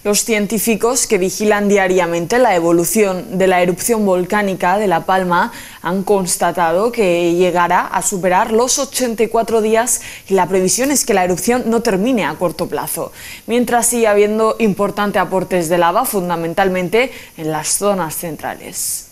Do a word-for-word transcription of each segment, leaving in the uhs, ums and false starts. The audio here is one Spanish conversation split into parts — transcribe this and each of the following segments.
Los científicos que vigilan diariamente la evolución de la erupción volcánica de La Palma han constatado que llegará a superar los ochenta y cuatro días y la previsión es que la erupción no termine a corto plazo, mientras sigue habiendo importantes aportes de lava, fundamentalmente en las zonas centrales.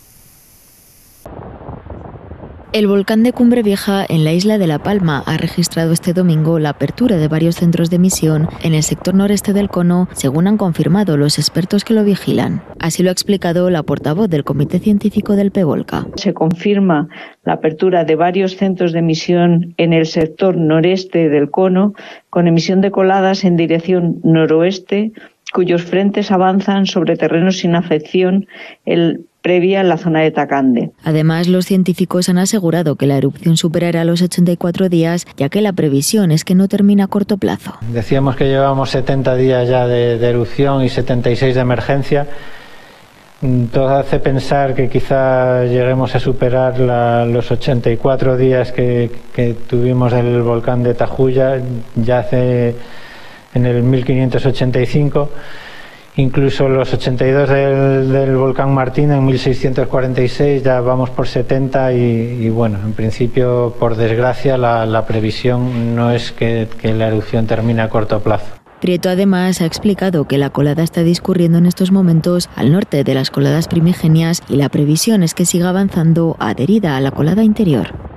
El volcán de Cumbre Vieja, en la isla de La Palma, ha registrado este domingo la apertura de varios centros de emisión en el sector noreste del cono, según han confirmado los expertos que lo vigilan. Así lo ha explicado la portavoz del Comité Científico del PEVOLCA. Se confirma la apertura de varios centros de emisión en el sector noreste del cono, con emisión de coladas en dirección noroeste, cuyos frentes avanzan sobre terrenos sin afección el previa en la zona de Tacande. Además, los científicos han asegurado que la erupción superará los ochenta y cuatro días, ya que la previsión es que no termina a corto plazo. Decíamos que llevamos setenta días ya de, de erupción y setenta y seis de emergencia. Todo hace pensar que quizá lleguemos a superar la, los ochenta y cuatro días que, que tuvimos del volcán de Tajuya ya hace en el mil quinientos ochenta y cinco. Incluso los ochenta y dos del, del volcán Martín en mil seiscientos cuarenta y seis, ya vamos por setenta y, y bueno, en principio, por desgracia, la, la previsión no es que, que la erupción termine a corto plazo. Prieto además ha explicado que la colada está discurriendo en estos momentos al norte de las coladas primigenias y la previsión es que siga avanzando adherida a la colada interior.